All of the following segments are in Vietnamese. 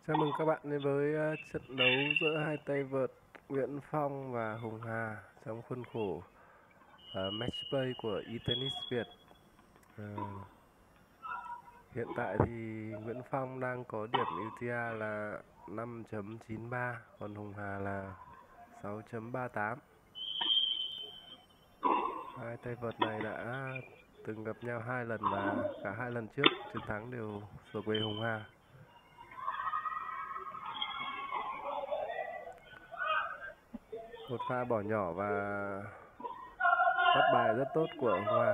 Chào mừng các bạn đến với trận đấu giữa hai tay vợt Nguyễn Phong và Hùng Hà trong khuôn khổ match play của eTennis Việt. Hiện tại thì Nguyễn Phong đang có điểm UTR là 5.93, còn Hùng Hà là 6.38. Hai tay vợt này đã từng gặp nhau 2 lần và cả 2 lần trước chiến thắng đều thuộc về Hùng Hà. Một pha bỏ nhỏ và bắt bài rất tốt của Hùng Hà.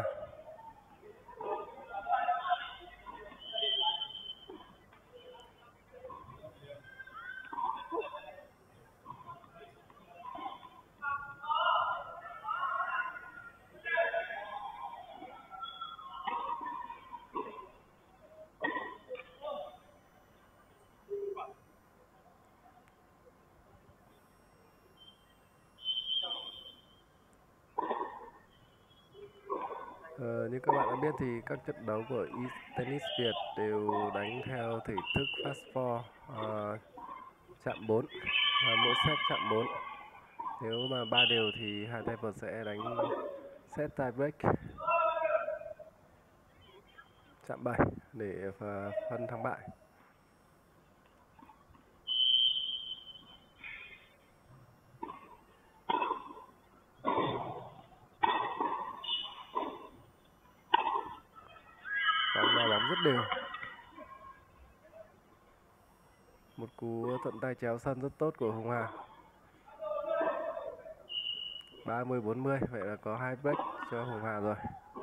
Như các bạn đã biết thì các trận đấu của eTennis Việt đều đánh theo thể thức Fast Four, chạm 4 và mỗi set chạm 4. Nếu mà 3 đều thì hai tay vợt sẽ đánh set tie break chạm 7 để phân thắng bại. Bóng vào bóng rất đều. Một cú thuận tay chéo sân rất tốt của Hùng Hà. 30-40, vậy là có 2 break cho Hùng Hà rồi.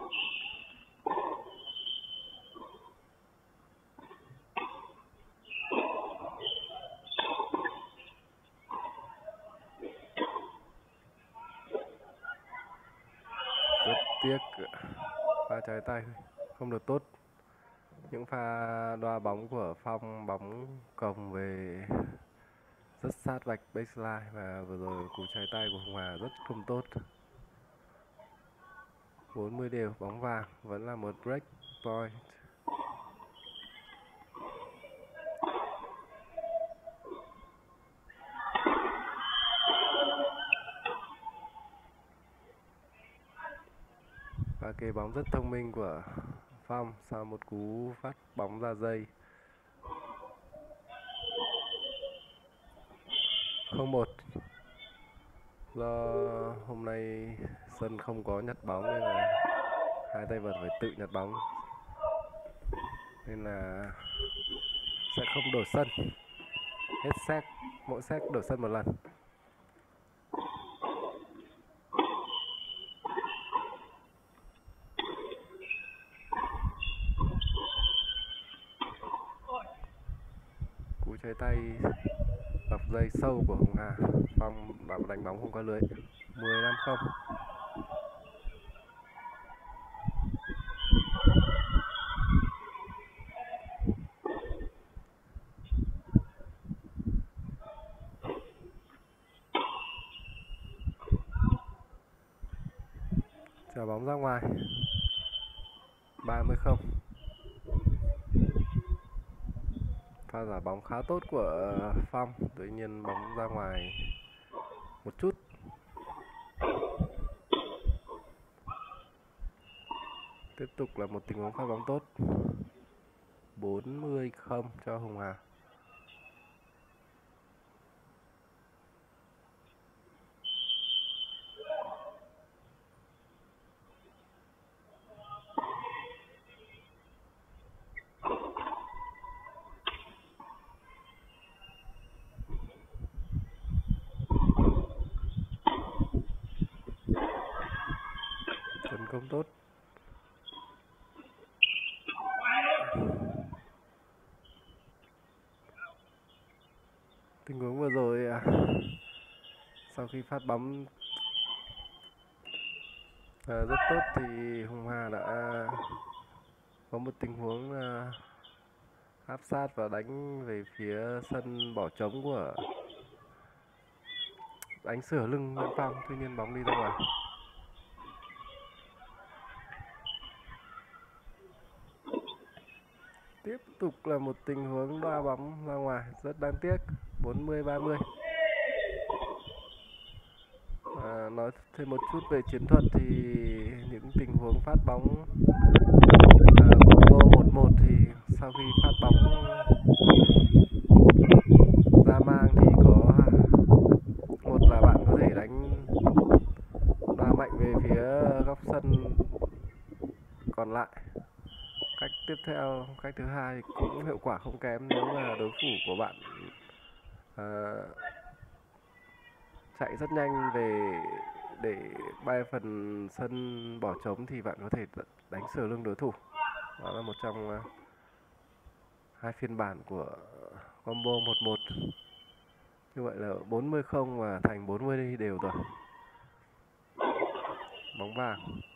Rất tiếc pha trái tay không được tốt. Những pha đoa bóng của Phong, bóng còng về rất sát vạch baseline, và vừa rồi cú trái tay của Hùng Hà rất không tốt. 40 đều, bóng vàng, vẫn là một break point. Và kế bóng rất thông minh của Phong sau một cú phát bóng ra dây. 0-1. Do hôm nay sân không có nhặt bóng nên là hai tay vợt phải tự nhặt bóng, nên là sẽ không đổi sân. Hết set, mỗi set đổi sân một lần. Cú trái tay dọc dây sâu của Hùng Hà. Phong đánh bóng không qua lưới. 15-0. Trả bóng ra ngoài. 30-0. Pha giả bóng khá tốt của Phong, tuy nhiên bóng ra ngoài một chút. Tiếp tục là một tình huống phát bóng tốt. 40-0 cho Hùng Hà. Tấn công tốt. Tình huống vừa rồi sau khi phát bóng rất tốt thì Hùng Hà đã có một tình huống áp sát và đánh về phía sân bỏ trống của đánh sửa lưng Nguyễn Phong, tuy nhiên bóng đi ra ngoài. Tiếp tục là một tình huống đá bóng ra ngoài rất đáng tiếc. 40-30. Nói thêm một chút về chiến thuật thì những tình huống phát bóng combo 1-1 thì sau khi phát bóng ra mang thì có một là bạn có thể đánh đá mạnh về phía góc sân còn lại. Cách tiếp theo, cách thứ hai thì cũng hiệu quả không kém nếu mà đối thủ của bạn chạy rất nhanh về để bay phần sân bỏ trống thì bạn có thể đánh sờ lưng đối thủ. Đó là một trong hai phiên bản của combo 1-1. Như vậy là 40-0 và thành 40 đều rồi. Bóng vàng.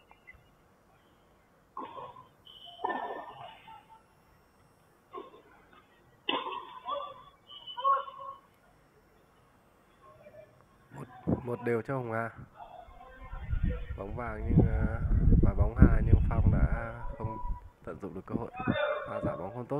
Một đều cho Hồng Hà. Bóng vàng nhưng và bóng hà nhưng Phong đã không tận dụng được cơ hội và giải bóng không tốt.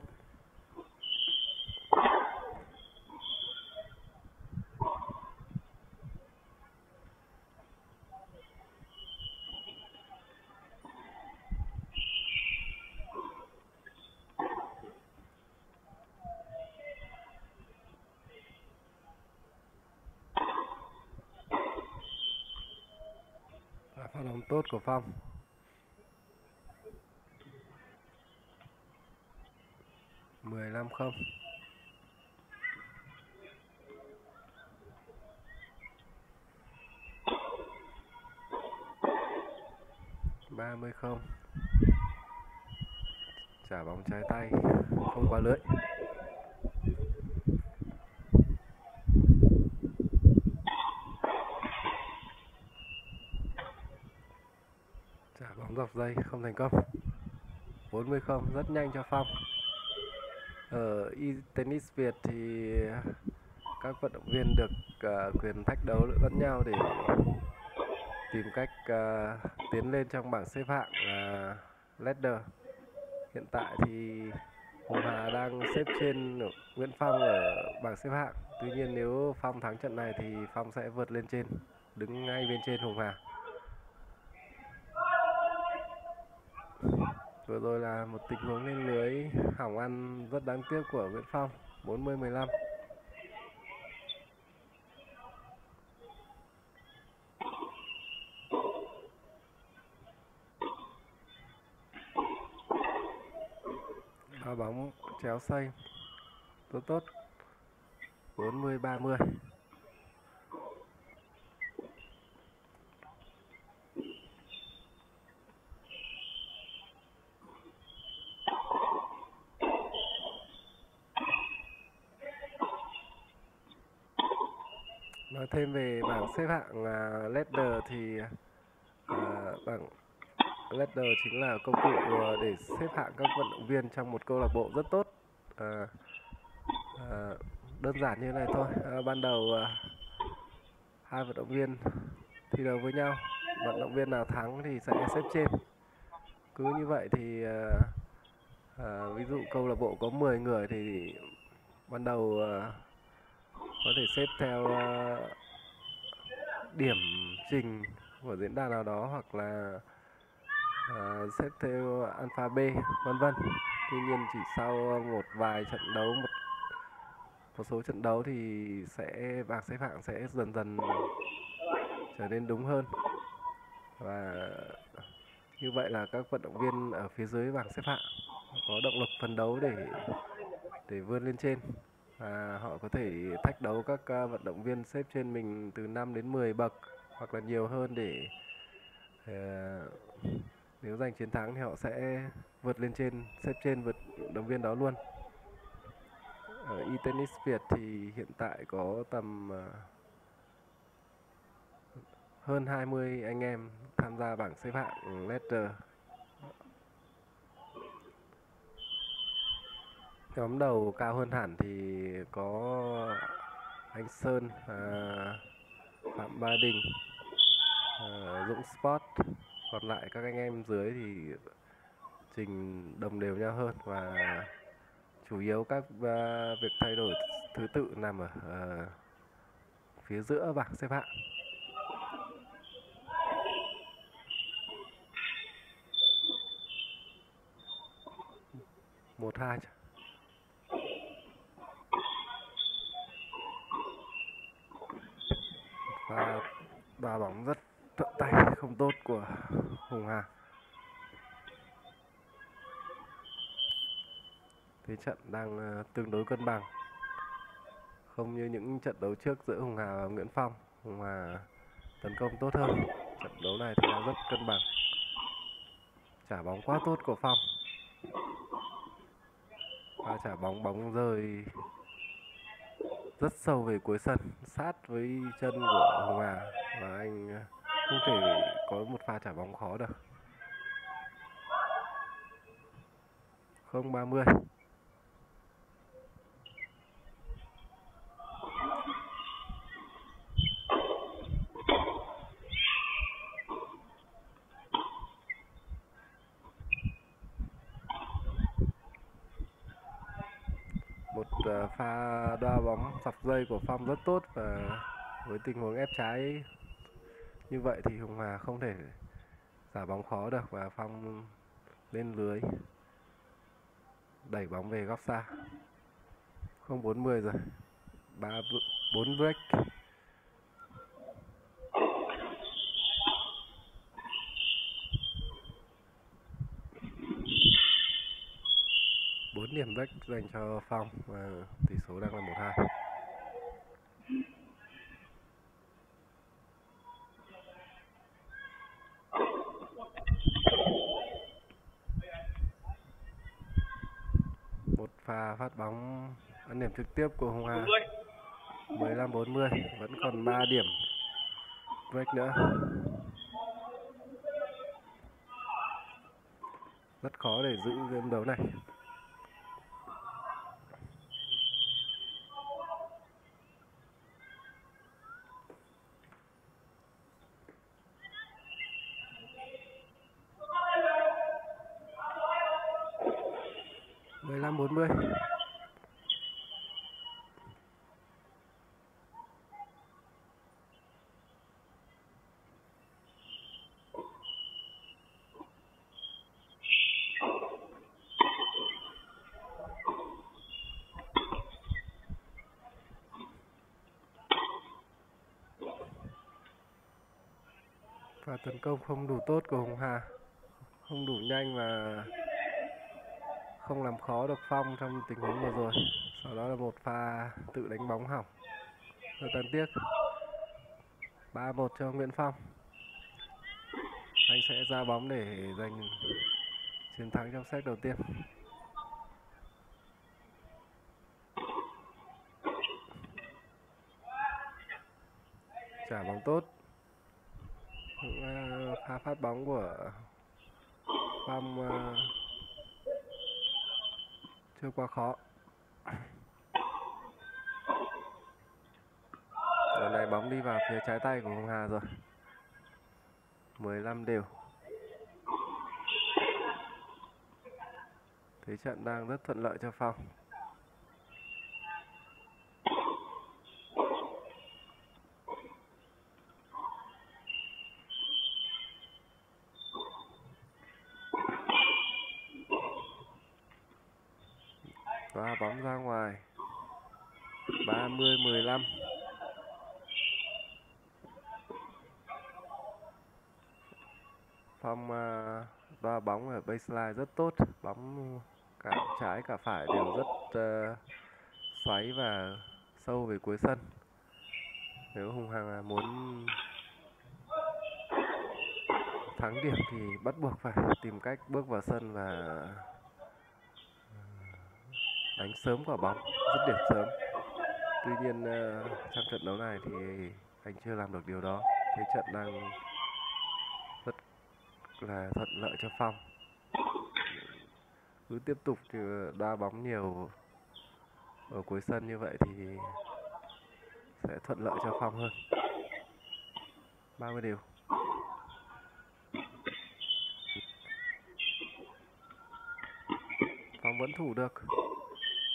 Và pha bóng tốt của Phong. 15-0. Trả bóng trái tay không qua lưới. Trả bóng dọc dây không thành công. 40-0, rất nhanh cho Phong. Ở tennis Việt thì các vận động viên được quyền thách đấu lẫn nhau để tìm cách tiến lên trong bảng xếp hạng ladder. Hiện tại thì Hồng Hà đang xếp trên Nguyễn Phong ở bảng xếp hạng. Tuy nhiên nếu Phong thắng trận này thì Phong sẽ vượt lên trên, đứng ngay bên trên Hồng Hà. Vừa rồi là một tình huống lên lưới hỏng ăn rất đáng tiếc của Nguyễn Phong. 40-15. Pha bóng chéo xoay tốt. 40-30. Nói thêm về bảng xếp hạng ladder thì bảng ladder chính là công cụ để xếp hạng các vận động viên trong một câu lạc bộ rất tốt. Đơn giản như này thôi. Ban đầu hai vận động viên thi đấu với nhau, vận động viên nào thắng thì sẽ xếp trên. Cứ như vậy thì ví dụ câu lạc bộ có 10 người thì ban đầu có thể xếp theo điểm trình của diễn đàn nào đó, hoặc là xếp theo alpha B vân vân. Tuy nhiên chỉ sau một vài trận đấu, một số trận đấu thì bảng xếp hạng sẽ dần dần trở nên đúng hơn, và như vậy là các vận động viên ở phía dưới bảng xếp hạng có động lực phấn đấu để vươn lên trên, và họ có thể thách đấu các vận động viên xếp trên mình từ 5 đến 10 bậc hoặc là nhiều hơn, để nếu giành chiến thắng thì họ sẽ vượt lên trên, xếp trên vận động viên đó luôn. Ở eTennis Việt thì hiện tại có tầm hơn 20 anh em tham gia bảng xếp hạng ladder. Nhóm đầu cao hơn hẳn thì có anh Sơn, Phạm Ba Đình, Dũng Sport. Còn lại các anh em dưới thì trình đồng đều nhau hơn, và Chủ yếu các việc thay đổi thứ tự nằm ở phía giữa bảng xếp hạng. 1-2. Và đá bóng rất thuận tay không tốt của Hùng Hà. Thế trận đang tương đối cân bằng, không như những trận đấu trước giữa Hùng Hà và Nguyễn Phong. Hùng Hà tấn công tốt hơn. Trận đấu này thì đang rất cân bằng. Trả bóng quá tốt của Phong. Và trả bóng rơi rất sâu về cuối sân, sát với chân của Hùng Hà, và anh không thể có một pha trả bóng khó được. 0-30. Một pha đá bóng dọc dây của Phong rất tốt, và với tình huống ép trái như vậy thì Hùng Hà không thể giả bóng khó được, và Phong lên lưới đẩy bóng về góc xa. 0-40 rồi. 4 break. Bốn điểm break dành cho Phong, và tỷ số đang là 1-2. Một pha phát bóng ăn điểm trực tiếp của Hùng Hà. 15-40, vẫn còn 3 điểm break nữa. Rất khó để giữ game đấu này. Mười 40. Và tấn công không đủ tốt của Hùng Hà, không đủ nhanh và không làm khó được Phong trong tình huống vừa rồi. Sau đó là một pha tự đánh bóng hỏng, rất đáng tiếc. 3-1 cho Nguyễn Phong. Anh sẽ ra bóng để giành chiến thắng trong set đầu tiên. Trả bóng tốt. Pha phát bóng của Phong chưa quá khó. Lần này bóng đi vào phía trái tay của Hùng Hà rồi. 15 đều. Thế trận đang rất thuận lợi cho Phong. Và bóng ra ngoài. 30-15. Phong đá bóng ở baseline rất tốt. Bóng cả trái cả phải đều rất xoáy và sâu về cuối sân. Nếu Hùng Hà muốn thắng điểm thì bắt buộc phải tìm cách bước vào sân và đánh sớm quả bóng, dứt điểm sớm. Tuy nhiên trong trận đấu này thì anh chưa làm được điều đó. Thế trận đang rất là thuận lợi cho Phong. Cứ tiếp tục đá bóng nhiều ở cuối sân như vậy thì sẽ thuận lợi cho Phong hơn. 30 đều. Phong vẫn thủ được.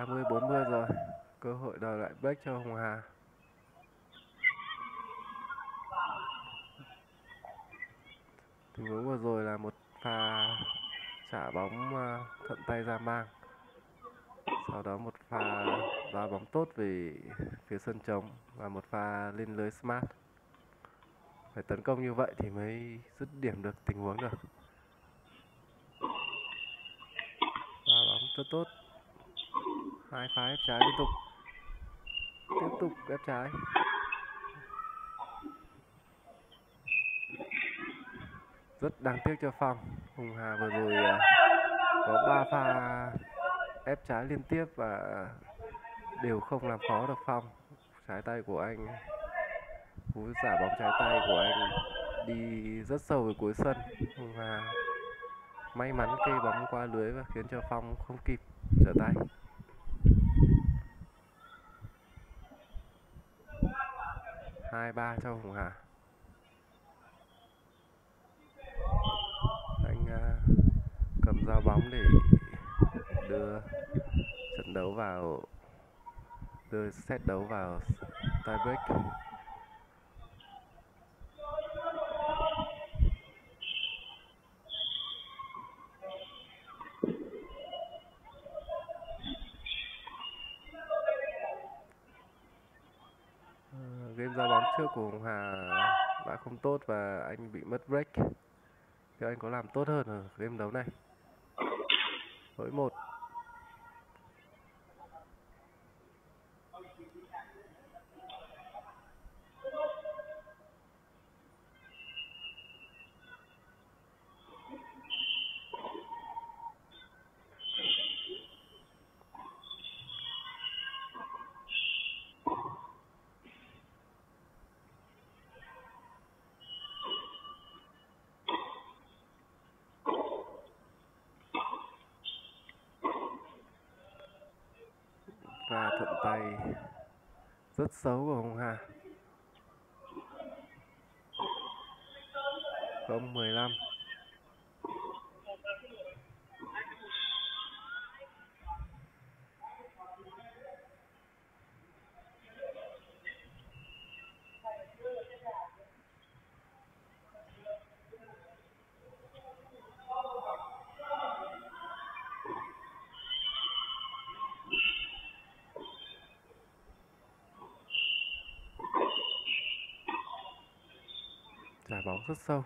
30-40 rồi. Cơ hội đòi lại break cho Hồng Hà. Tình huống vừa rồi là một pha trả bóng thuận tay ra mang. Sau đó một pha đá bóng tốt về phía sân trống và một pha lên lưới smart. Phải tấn công như vậy thì mới dứt điểm được tình huống được. Đá bóng rất tốt. Hai pha ép trái liên tục. Tiếp tục ép trái. Rất đáng tiếc cho Phong. Hồng Hà vừa rồi có 3 pha ép trái liên tiếp và đều không làm khó được Phong. Trái tay của anh, cú xả bóng trái tay của anh đi rất sâu về cuối sân. Hồng Hà may mắn cây bóng qua lưới và khiến cho Phong không kịp trở tay. 2-3 cho Hồng Hà. Anh cầm dao bóng để đưa trận đấu vào, đưa set đấu vào tie break. Game ra bóng trước của Hồng Hà đã không tốt và anh bị mất break. Thì anh có làm tốt hơn ở game đấu này. Lỗi 1. Và thuận tay rất xấu của Hồng Hà. 0-15. Trả bóng rất sâu.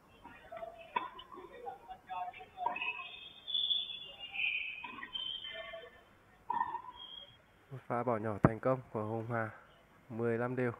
Một pha bỏ nhỏ thành công của Hồng Hà. 15 đều.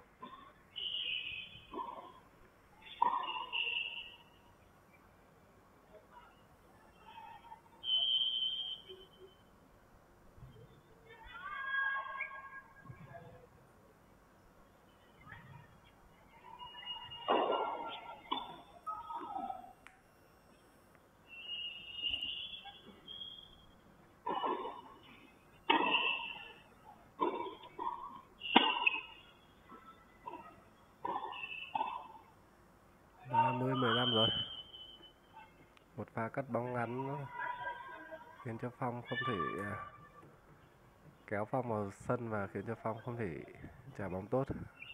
Đã 10-15 rồi. Một pha cắt bóng ngắn khiến cho Phong không thể kéo Phong vào sân và khiến cho Phong không thể trả bóng tốt.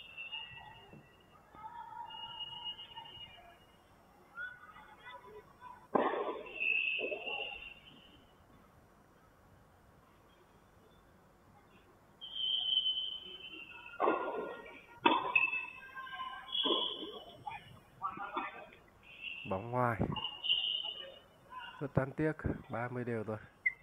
Bóng ngoài. Rất đáng tiếc. 30 đều rồi.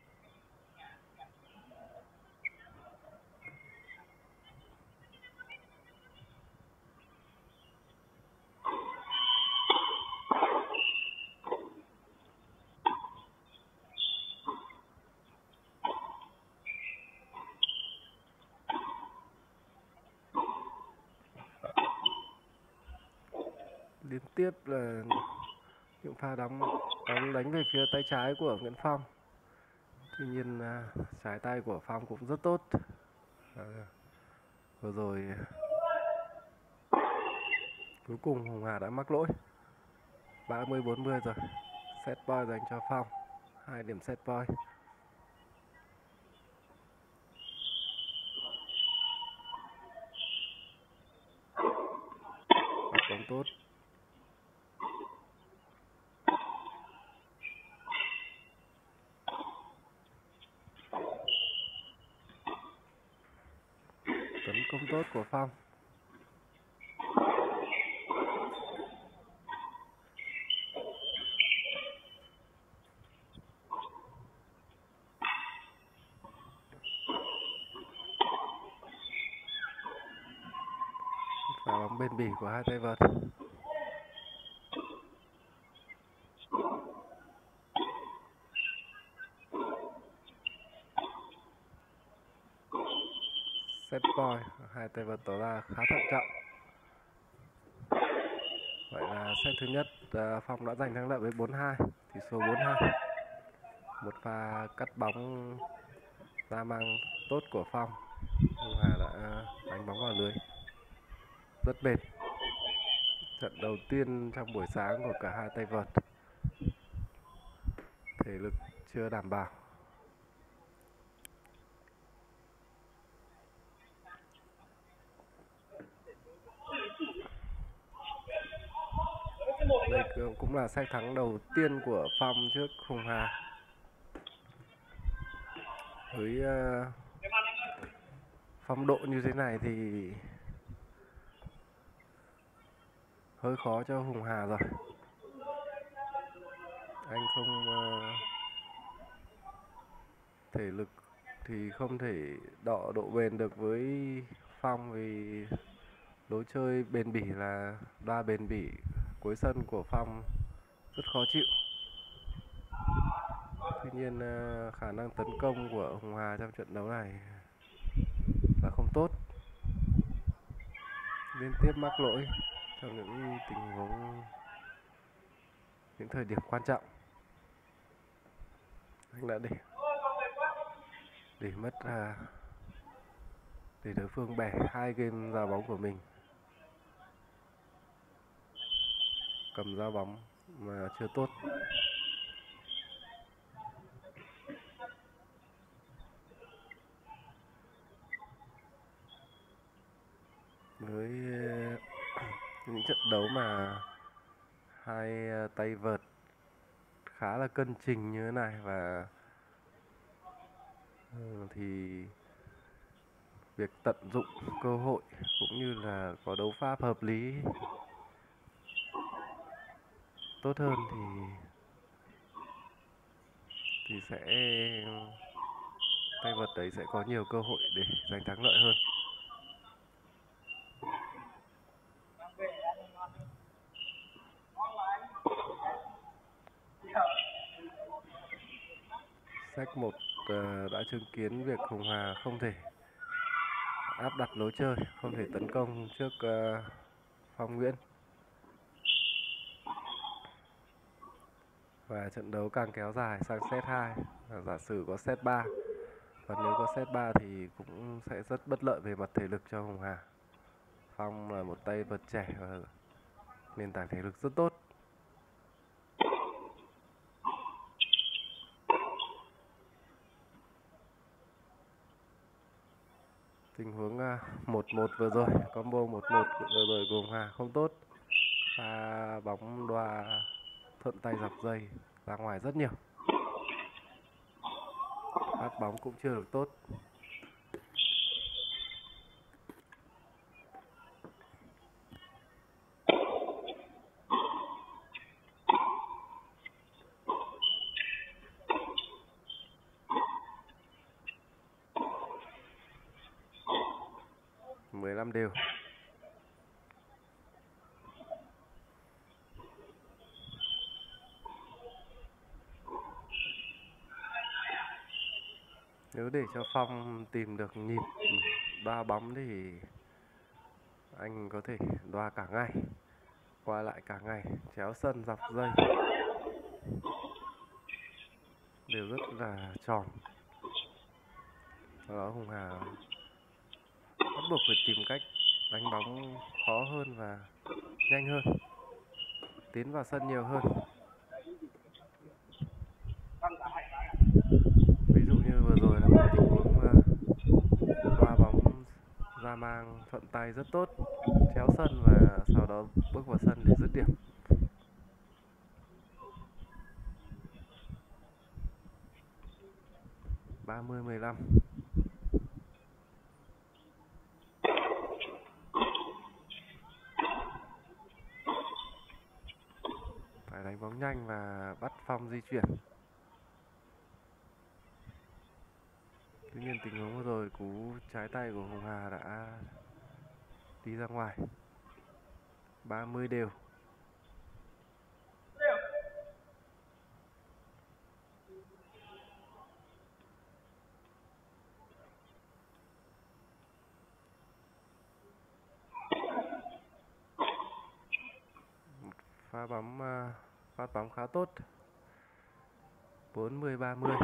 Liên tiếp là những pha bóng đánh về phía tay trái của Nguyễn Phong. Tuy nhiên trái tay của Phong cũng rất tốt. Vừa rồi cuối cùng Hồng Hà đã mắc lỗi. 30-40 rồi. Set point dành cho Phong. 2 điểm set point. bóng tốt. Tấn công tốt của Phong. Pha bóng bền bỉ của hai tay vợt. Set point, hai tay vợt tỏ ra khá thận trọng. Vậy là set thứ nhất Phong đã giành thắng lợi với 4-2, tỷ số 4-2. Một pha cắt bóng ra mang tốt của Phong. Hùng Hà đã đánh bóng vào lưới rất bền. Trận đầu tiên trong buổi sáng của cả hai tay vợt, thể lực chưa đảm bảo. Đây cũng là set thắng đầu tiên của Phong trước Hùng Hà. Với phong độ như thế này thì hơi khó cho Hùng Hà rồi. Anh không thể lực thì không thể đọ độ bền được với Phong, vì lối chơi bền bỉ là đa bền bỉ cuối sân của Phong rất khó chịu. Tuy nhiên khả năng tấn công của Hùng Hà trong trận đấu này là không tốt, liên tiếp mắc lỗi trong những tình huống, những thời điểm quan trọng. Anh đã để mất để đối phương bẻ 2 game ra bóng của mình. Cầm ra bóng mà chưa tốt. Với những trận đấu mà hai tay vợt khá là cân trình như thế này, và thì việc tận dụng cơ hội cũng như là có đấu pháp hợp lý tốt hơn thì sẽ tay vợt đấy sẽ có nhiều cơ hội để giành thắng lợi hơn. Set 1 đã chứng kiến việc Hùng Hà không thể áp đặt lối chơi, không thể tấn công trước Phong Nguyễn. Và trận đấu càng kéo dài sang set 2, giả sử có set 3. Và nếu có set 3 thì cũng sẽ rất bất lợi về mặt thể lực cho Hùng Hà. Phong là một tay vợt trẻ và nền tảng thể lực rất tốt. Tình huống 1-1 vừa rồi, combo 1-1 vừa rồi của Hùng Hà không tốt. Pha bóng đoa thuận tay dọc dây ra ngoài rất nhiều. Phát bóng cũng chưa được tốt. Đều. Nếu để cho Phong tìm được nhịp đoa bóng thì anh có thể đoa cả ngày, qua lại cả ngày, chéo sân dọc dây đều rất là tròn. Do đó Hùng Hà bắt buộc phải tìm cách đánh bóng khó hơn và nhanh hơn, tiến vào sân nhiều hơn. Ví dụ như vừa rồi là một tình huống đoa bóng ra Pha mang thuận tay rất tốt, chéo sân và sau đó bước vào sân để dứt điểm. 30-15. Phải đánh bóng nhanh và bắt Phong di chuyển. Tuy nhiên tình huống vừa rồi cú trái tay của Hồng Hà đã đi ra ngoài. 30 đều. Pha bóng phát bóng khá tốt. 40-30.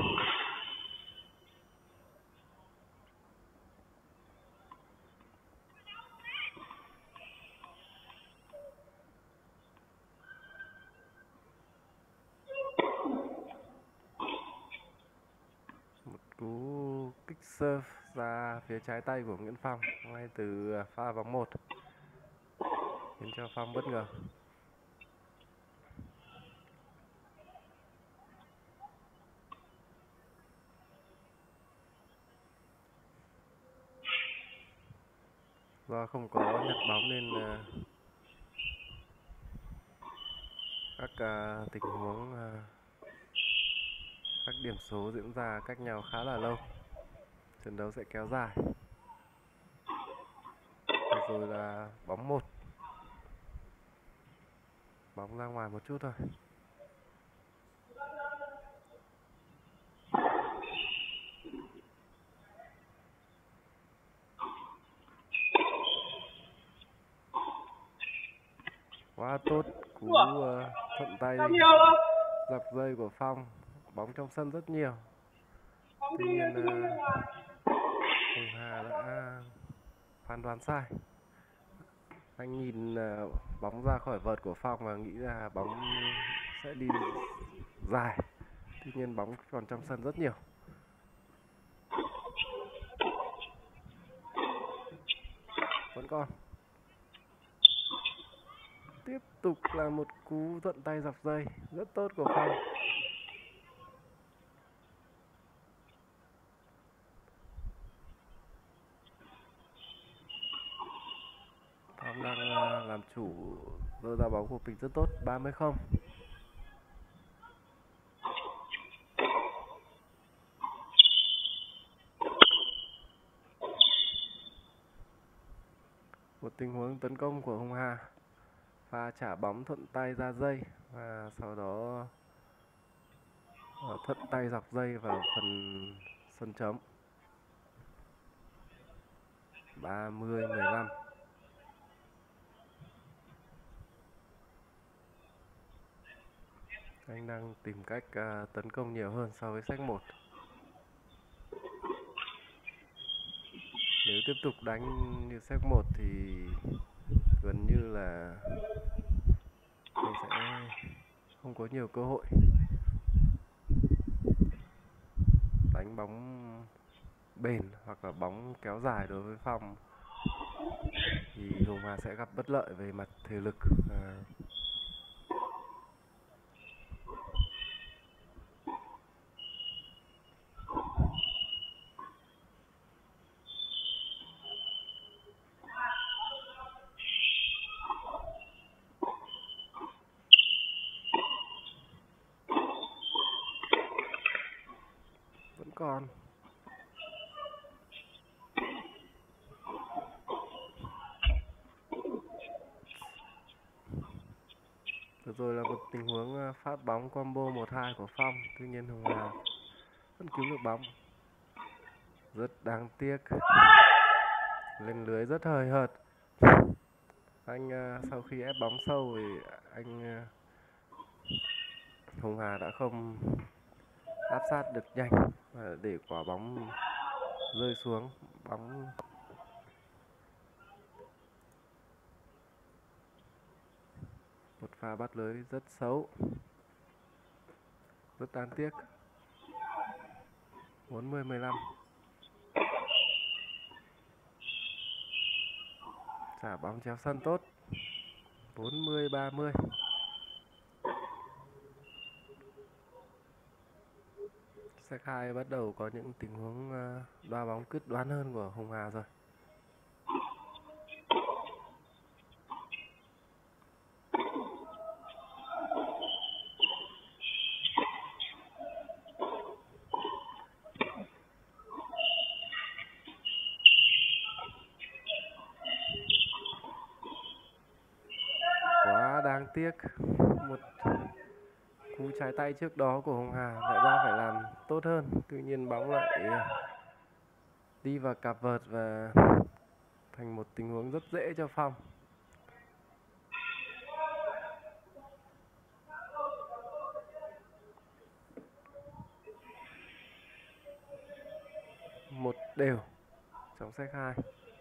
Một cú kích serve ra phía trái tay của Nguyễn Phong ngay từ pha bóng 1 khiến cho Phong bất ngờ. Do không có nhặt bóng nên các tình huống các điểm số diễn ra cách nhau khá là lâu. Trận đấu sẽ kéo dài. Rồi là bóng 1. Bóng ra ngoài một chút thôi. Quá tốt, cú thuận tay dọc dây của Phong. Bóng trong sân rất nhiều. Tuy nhiên Hồng Hà đã phán đoán sai. Anh nhìn bóng ra khỏi vợt của Phong và nghĩ là bóng sẽ đi dài. Tuy nhiên bóng còn trong sân rất nhiều. Vẫn còn. Tiếp tục là một cú thuận tay dọc dây rất tốt của Phong. Phong đang làm chủ đôi ra bóng của mình rất tốt. 30-0. Một tình huống tấn công của Hồng Hà. Pha trả bóng thuận tay ra dây và sau đó thuận tay dọc dây vào phần sân trống. 30-15. Anh đang tìm cách tấn công nhiều hơn so với set 1. Nếu tiếp tục đánh như set 1 thì gần như là mình sẽ không có nhiều cơ hội. Đánh bóng bền hoặc là bóng kéo dài đối với Phong thì Hồng Hà sẽ gặp bất lợi về mặt thể lực. Vẫn còn. Vừa rồi là một tình huống phát bóng combo 1-2 của Phong. Tuy nhiên Hồng Hà vẫn cứu được bóng. Rất đáng tiếc. Lên lưới rất hời hợt. Anh sau khi ép bóng sâu thì anh Hồng Hà đã không áp sát được nhanh và để quả bóng rơi xuống. Bóng một pha bắt lưới rất xấu. Rất đáng tiếc. 40-15. Trả bóng chéo sân tốt. 40-30. Set 2 bắt đầu có những tình huống đoá bóng quyết đoán hơn của Hồng Hà rồi. Quá đáng tiếc, một cú trái tay trước đó của Hồng Hà lại ra phải làm tốt hơn. Tuy nhiên bóng lại đi vào cặp vợt và thành một tình huống rất dễ cho Phong. Một đều trong set 2.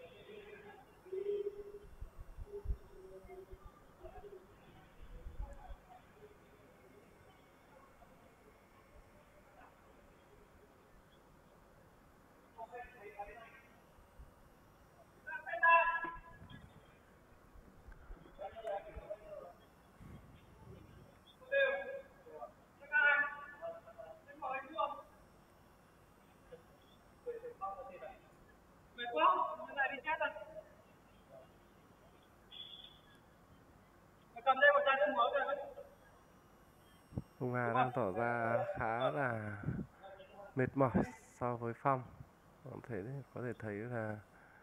Hồng Hà đang tỏ ra khá là mệt mỏi so với Phong. Có thể thấy là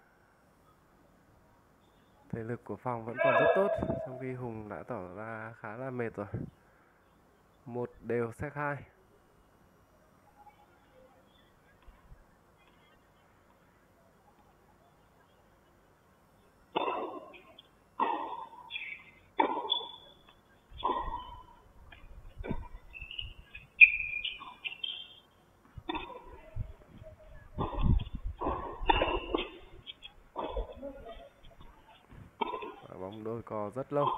thể lực của Phong vẫn còn rất tốt, trong khi Hùng đã tỏ ra khá là mệt rồi. Một đều set 2. Bóng đôi cò rất lâu.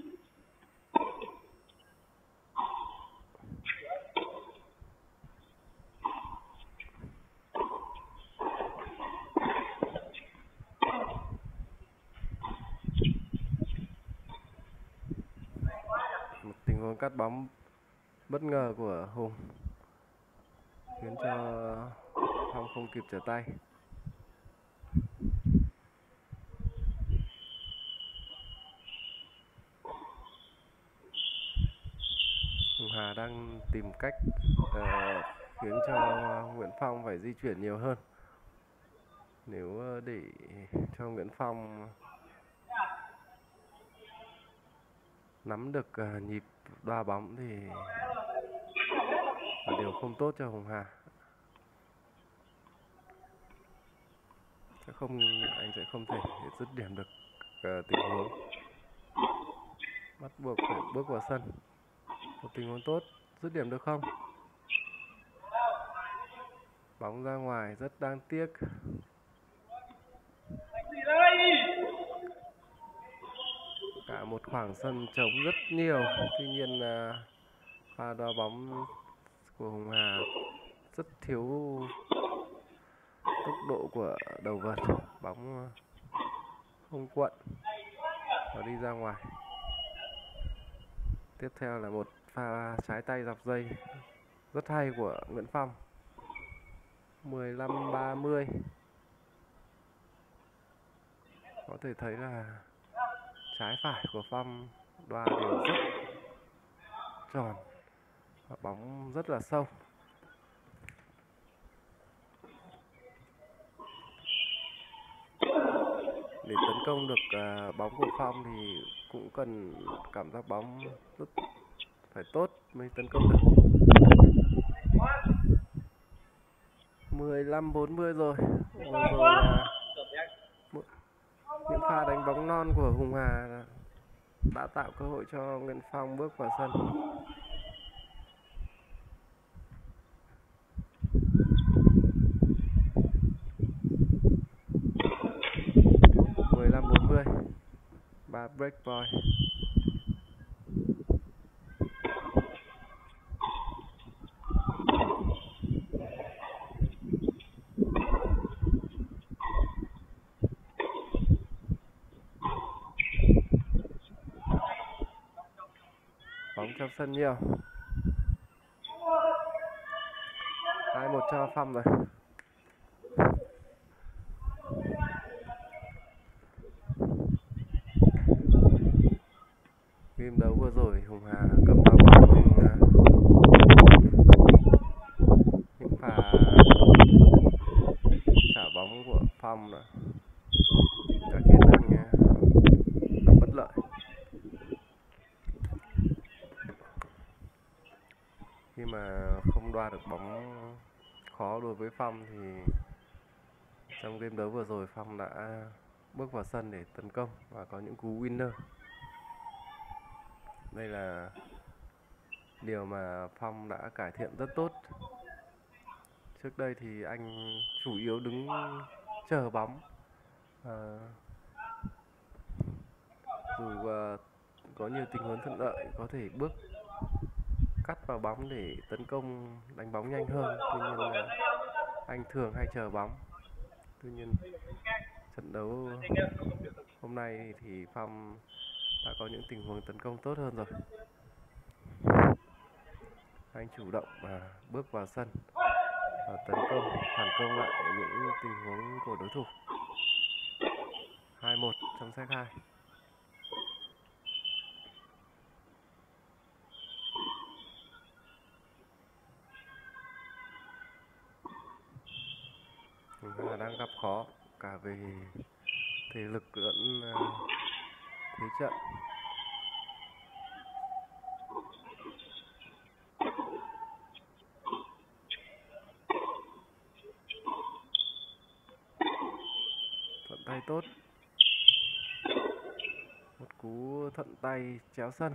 Một tình huống cắt bóng bất ngờ của Hùng khiến cho Phong không kịp trở tay. Hồng Hà đang tìm cách khiến cho Nguyễn Phong phải di chuyển nhiều hơn. Nếu để cho Nguyễn Phong nắm được nhịp đoá bóng thì là điều không tốt cho Hồng Hà. Anh sẽ không thể dứt điểm được tình huống. Bắt buộc phải bước vào sân. Một tình huống tốt, dứt điểm được không? Bóng ra ngoài rất đáng tiếc. Cả một khoảng sân trống rất nhiều. Tuy nhiên pha đoá bóng của Hồng Hà rất thiếu tốc độ của đầu vợt. Bóng không quận và đi ra ngoài. Tiếp theo là một pha trái tay dọc dây rất hay của Nguyễn Phong. 15-30. Có thể thấy là trái phải của Phong đoá đều rất tròn và bóng rất là sâu. Để tấn công được bóng của Phong thì cũng cần cảm giác bóng rất phải tốt mới tấn công được. 15-40 rồi. Vừa rồi là những pha đánh bóng non của Hồng Hà đã tạo cơ hội cho Nguyễn Phong bước vào sân. Ba break point. trong sân nhiều. 2-1 cho Phong rồi. Game đấu vừa rồi Hùng Hà cầm vào bóng nhưng những pha trả bóng của Phong đã khiến anh gặp bất lợi. Khi mà không đoạt được bóng khó đối với Phong thì trong game đấu vừa rồi Phong đã bước vào sân để tấn công và có những cú winner. Đây là điều mà Phong đã cải thiện rất tốt. Trước đây thì anh chủ yếu đứng chờ bóng, dù có nhiều tình huống thuận lợi có thể bước cắt vào bóng để tấn công đánh bóng nhanh hơn. Tuy nhiên là anh thường hay chờ bóng. Tuy nhiên trận đấu hôm nay thì Phong đã có những tình huống tấn công tốt hơn rồi. Anh chủ động và bước vào sân và tấn công, phản công lại những tình huống của đối thủ. 2-1 trong set 2. Hùng Hà đang gặp khó cả về thể lực lẫn thế trận. Thuận tay tốt. Một cú thuận tay chéo sân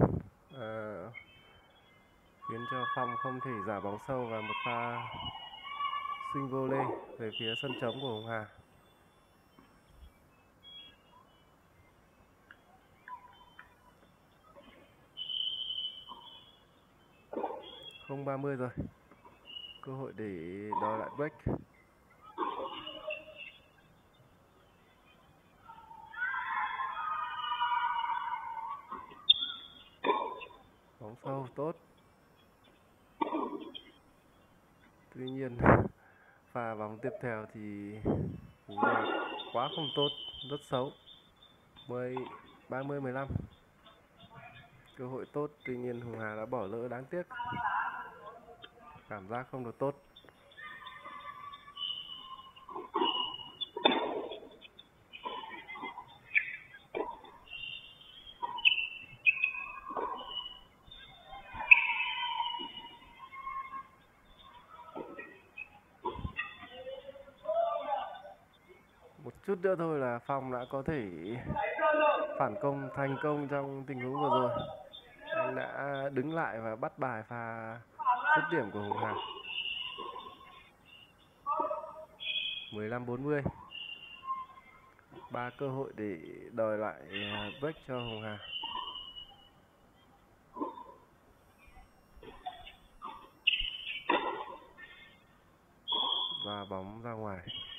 khiến cho Phong không thể giả bóng sâu và một pha swing volley về phía sân trống của Hùng Hà. Không 30 rồi. Cơ hội để đòi lại break. Bóng sâu tốt. Tuy nhiên pha bóng tiếp theo thì Hùng Hà quá không tốt, rất xấu. 30-15. Cơ hội tốt, tuy nhiên Hùng Hà đã bỏ lỡ, đáng tiếc. Cảm giác không được tốt. Một chút nữa thôi là Phong đã có thể phản công thành công trong tình huống vừa rồi. Anh đã đứng lại và bắt bài pha dứt điểm của Hùng Hà. 15-40. 3 cơ hội để đòi lại break cho Hùng Hà. Và bóng ra ngoài.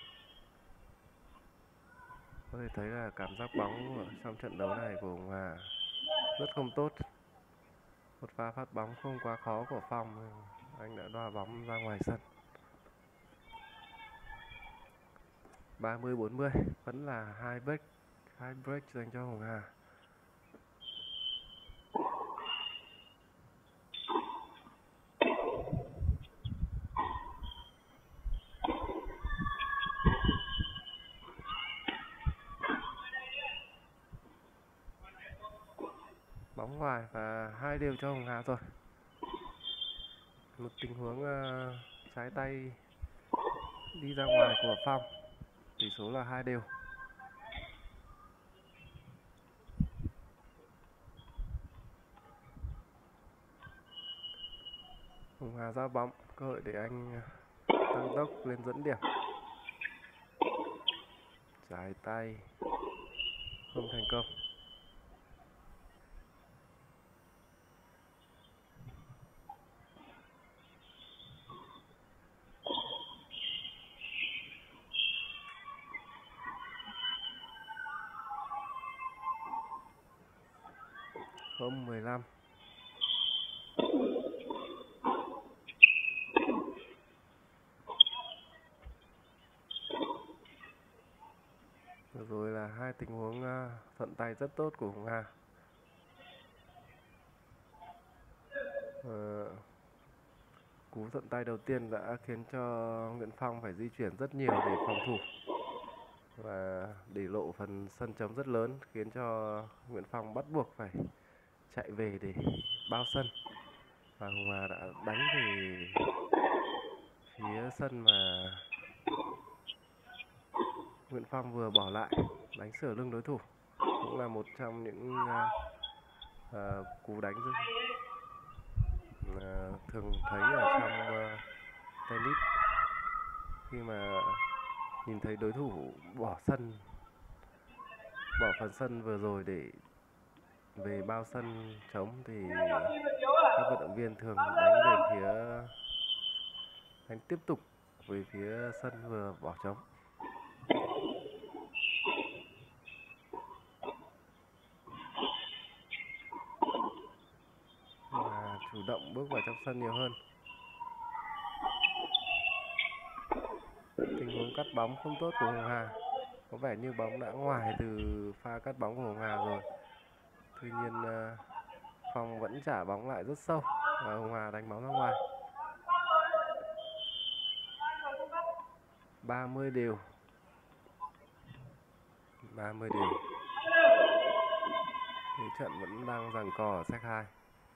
Có thể thấy là cảm giác bóng ở trong trận đấu này của Hùng Hà rất không tốt. Một pha phát bóng không quá khó của Phong, anh đã đoa bóng ra ngoài sân. 30-40, vẫn là hai break dành cho Hùng Hà. Bóng ngoài và 2 đều cho Hùng Hà rồi. Một tình huống trái tay đi ra ngoài của Phong. Tỷ số là 2 đều. Hùng Hà ra bóng, cơ hội để anh tăng tốc lên dẫn điểm. Trái tay không thành công. Không 15. hai tình huống thuận tay rất tốt của Hồng Hà. Cú thuận tay đầu tiên đã khiến cho Nguyễn Phong phải di chuyển rất nhiều để phòng thủ và để lộ phần sân trống rất lớn, khiến cho Nguyễn Phong bắt buộc phải chạy về để bao sân, và Hồng Hà đã đánh về phía sân mà Nguyễn Phong vừa bỏ lại, đánh sửa lưng đối thủ. Cũng là một trong những cú đánh thường thấy ở trong tennis, khi mà nhìn thấy đối thủ bỏ phần sân vừa rồi để về bao sân trống thì các vận động viên thường đánh tiếp tục về phía sân vừa bỏ trống và chủ động bước vào trong sân nhiều hơn. Tình huống cắt bóng không tốt của Hồng Hà, có vẻ như bóng đã ngoài từ pha cắt bóng của Hồng Hà rồi. Tuy nhiên Phong vẫn trả bóng lại rất sâu và Hồng Hà đánh bóng ra ngoài. 30 đều. Thế trận vẫn đang giằng co ở set 2.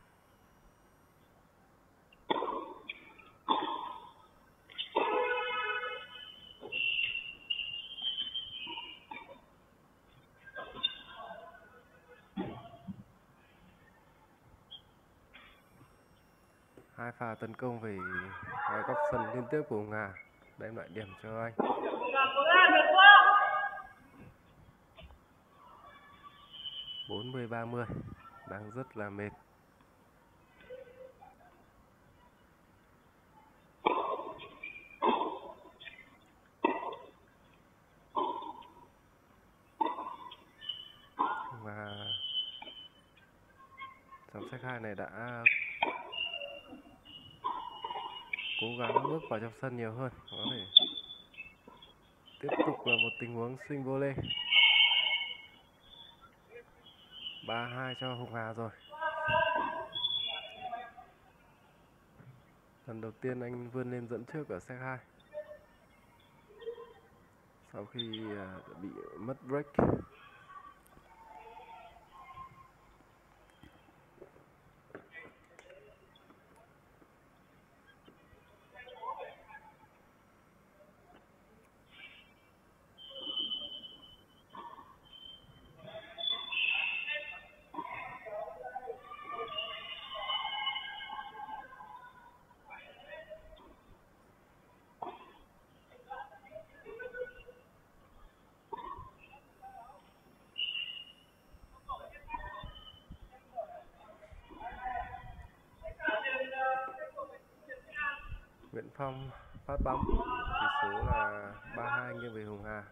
Hai pha tấn công về hai góc sân liên tiếp của Hồng Hà đem lại điểm cho anh. 40-30, đang rất là mệt. Và trong set 2 này đã cố gắng bước vào trong sân nhiều hơn, có thể tiếp tục là một tình huống swing volley. 3-2 cho Hồng Hà rồi. Lần đầu tiên anh vươn lên dẫn trước ở set 2 sau khi bị mất break. Nguyễn Phong phát bóng, tỷ số là 3-2 nghiêng về Hồng Hà.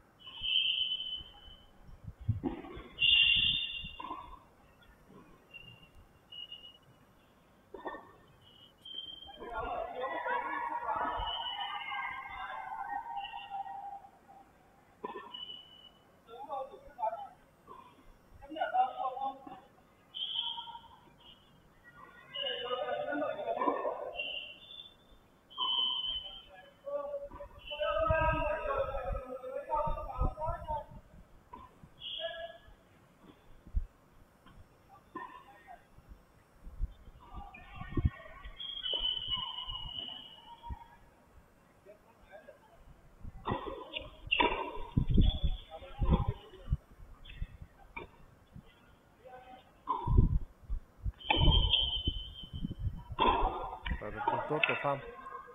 Và tấn công tốt của Phong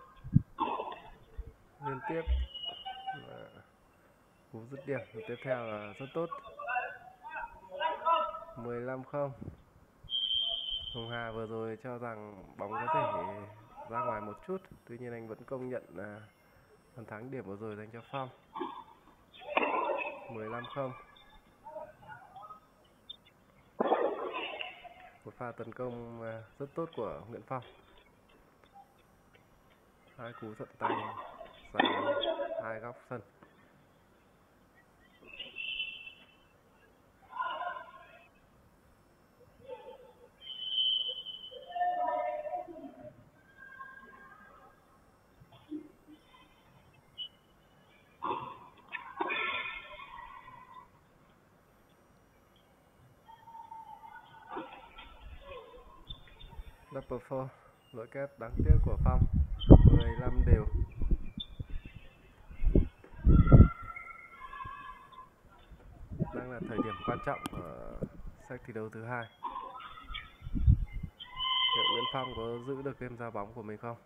liên tiếp, cú dứt điểm tiếp theo là rất tốt. 15-0. Hồng Hà vừa rồi cho rằng bóng có thể ra ngoài một chút, tuy nhiên anh vẫn công nhận phần thắng điểm vừa rồi dành cho Phong. 15-0. Một pha tấn công rất tốt của Nguyễn Phong. Hai cú thuận tay ra hai góc sân. Double four, lỗi kép đáng tiếc của Phong. 15 đều. Đang là thời điểm quan trọng ở set thi đấu thứ hai. Liệu Nguyễn Phong có giữ được game giao bóng của mình không?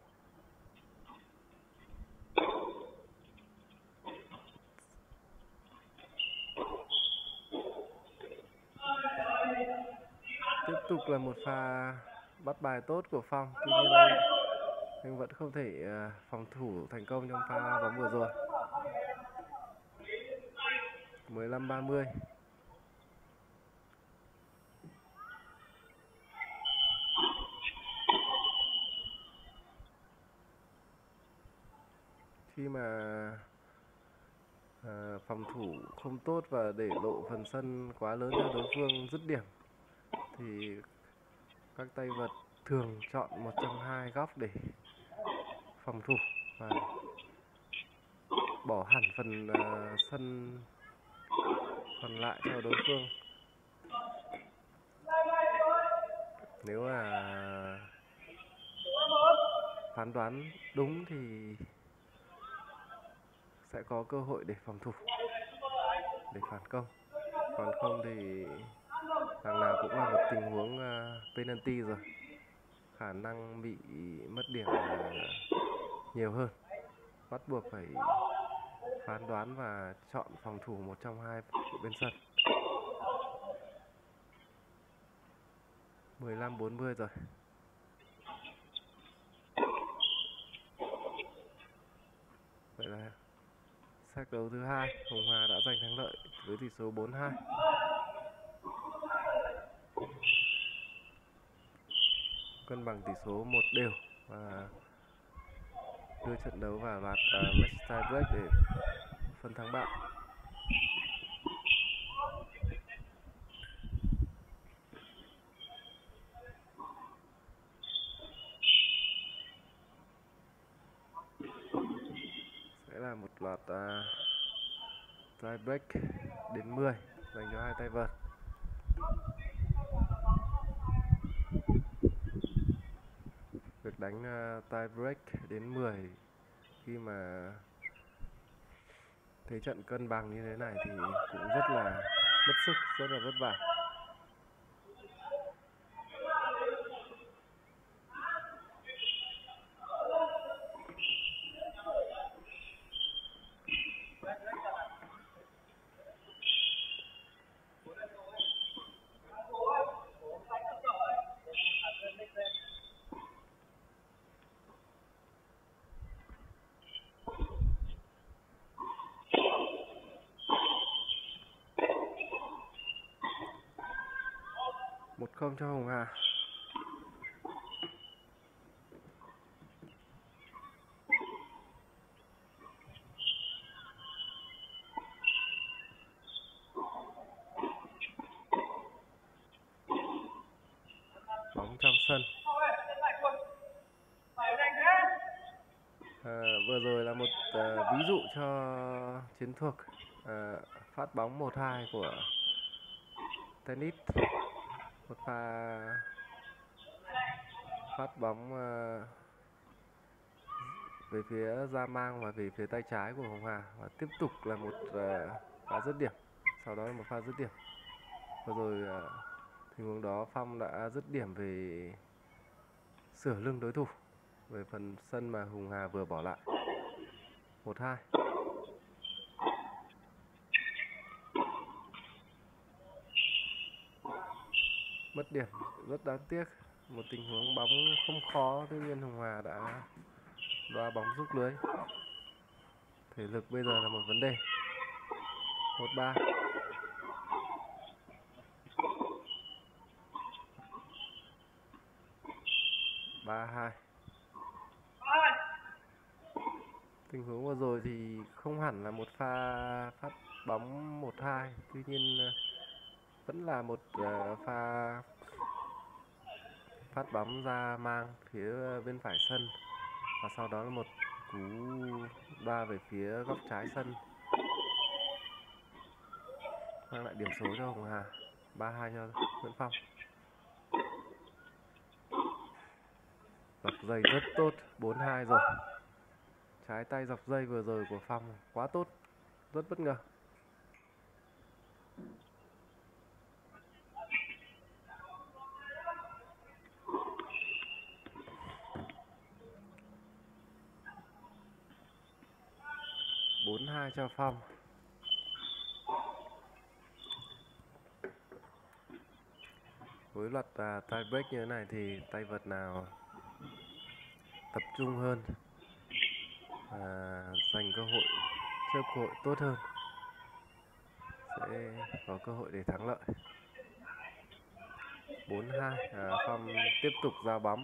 Tiếp tục là một pha bắt bài tốt của Phong. Tuy nhiên anh vẫn không thể phòng thủ thành công trong pha bóng vừa rồi. 15-30. Khi mà phòng thủ không tốt và để lộ phần sân quá lớn cho đối phương dứt điểm thì các tay vợt thường chọn một trong hai góc để phòng thủ và bỏ hẳn phần sân còn lại cho đối phương. Nếu mà phán đoán đúng thì sẽ có cơ hội để phòng thủ, để phản công. Còn không thì đằng nào cũng là một tình huống penalty rồi, khả năng bị mất điểm nhiều hơn. Bắt buộc phải phán đoán và chọn phòng thủ một trong hai bên sân. 15-40 rồi. Vậy là set đấu thứ hai, Hồng Hà đã giành thắng lợi với tỷ số 4-2. Cân bằng tỷ số 1 đều và đưa trận đấu vào loạt match tie break để phân thắng bại. Sẽ là một loạt tie break đến 10 dành cho hai tay vợt. Việc đánh tie break đến 10 khi mà thế trận cân bằng như thế này thì cũng rất là mất sức, rất là vất vả. Một không cho Hồng Hà. Bóng trong sân. Vừa rồi là một ví dụ cho chiến thuật phát bóng 1-2 của Tennis. Một pha phát bóng về phía ra mang và về phía tay trái của Hồng Hà, và tiếp tục là một pha dứt điểm, sau đó là một pha dứt điểm. Vừa rồi tình huống đó Phong đã dứt điểm về sửa lưng đối thủ về phần sân mà Hồng Hà vừa bỏ lại. 1-2. Mất điểm rất đáng tiếc. Một tình huống bóng không khó, tuy nhiên Hồng Hà đã đoá bóng rúc lưới. Thể lực bây giờ là một vấn đề. 1-3. Tình huống vừa rồi thì không hẳn là một pha phát bóng 1-2, tuy nhiên vẫn là một pha phát bóng ra mang phía bên phải sân, và sau đó là một cú đoa về phía góc trái sân, mang lại điểm số cho Hồng Hà. 3-2 cho Nguyễn Phong. Dọc dây rất tốt, 4-2 rồi. Trái tay dọc dây vừa rồi của Phong quá tốt, rất bất ngờ. Bốn hai cho Phong. Với luật tie break như thế này thì tay vợt nào tập trung hơn, giành cơ hội, chớp cơ hội tốt hơn sẽ có cơ hội để thắng lợi. 4-2, Phong tiếp tục giao bóng.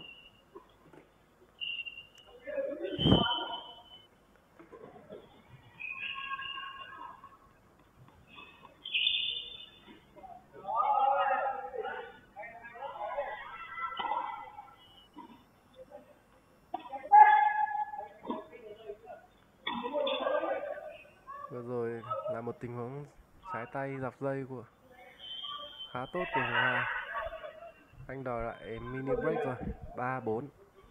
Vừa rồi là một tình huống trái tay dọc dây của khá tốt của Hùng Hà. Anh đòi lại mini break rồi, 3-4.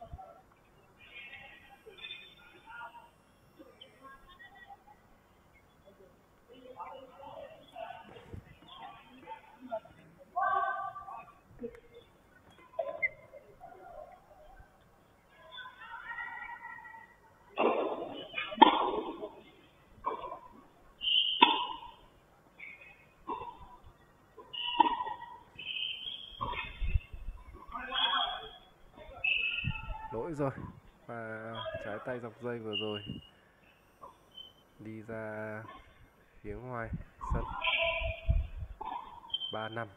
Lỗi rồi, và trái tay dọc dây vừa rồi đi ra phía ngoài sân. 3-5.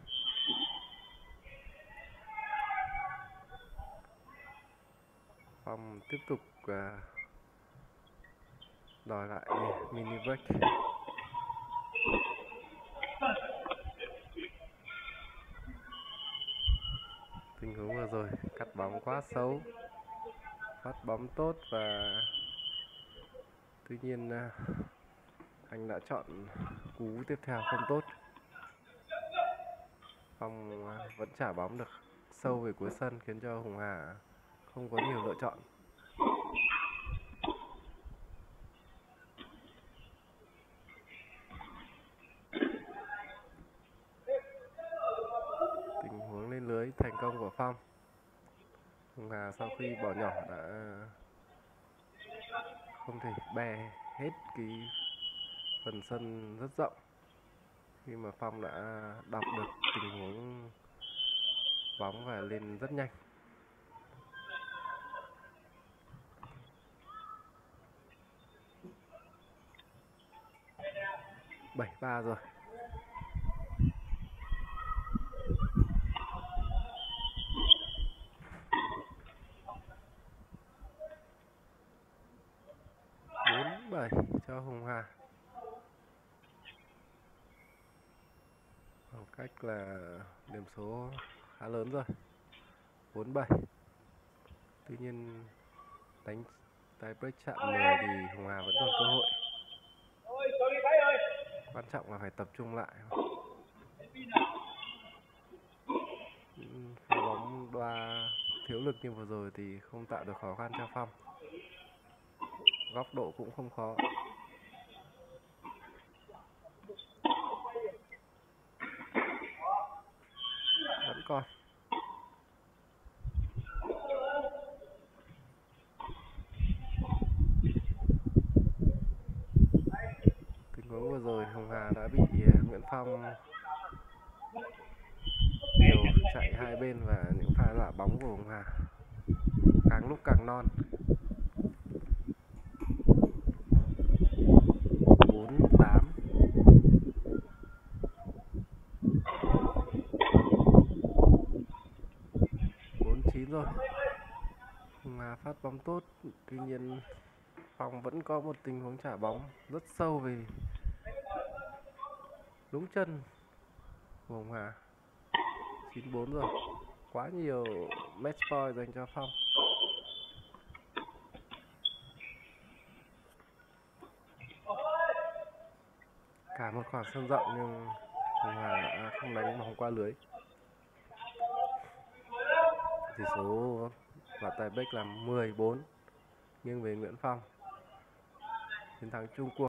Phong tiếp tục đòi lại mini break. Tình huống vừa rồi cắt bóng quá xấu, phát bóng tốt và tuy nhiên anh đã chọn cú tiếp theo không tốt. Phong vẫn trả bóng được sâu về cuối sân khiến cho Hùng Hà không có nhiều lựa chọn. Tình huống lên lưới thành công của Phong. Hùng Hà sau khi bỏ nhỏ đã không thể bè hết cái phần sân rất rộng khi mà Phong đã đọc được tình huống bóng và lên rất nhanh. 7-3 rồi. Bốn 7 cho Hùng Hà. Khoảng cách là điểm số khá lớn rồi, 4-7. Tuy nhiên đánh tie break chạm 10 thì Hùng Hà vẫn còn cơ hội. Quan trọng là phải tập trung lại. Pha bóng đoa thiếu lực như vừa rồi thì không tạo được khó khăn cho Phong. Góc độ cũng không khó. Vẫn còn. Tình huống vừa rồi Hùng Hà đã bị Nguyễn Phong điều chạy hai bên và những pha lạ bóng của Hùng Hà càng lúc càng non. 4-8. 4-9 rồi. Hùng Hà phát bóng tốt, tuy nhiên Phong vẫn có một tình huống trả bóng rất sâu về đúng chân của Hùng Hà. 9-4 rồi. Quá nhiều match point dành cho Phong. Cả một khoảng sân rộng nhưng Hùng Hà đã không đánh bóng qua lưới. Tỷ số và tài bếch là 14 nghiêng về Nguyễn Phong. Chiến thắng chung cuộc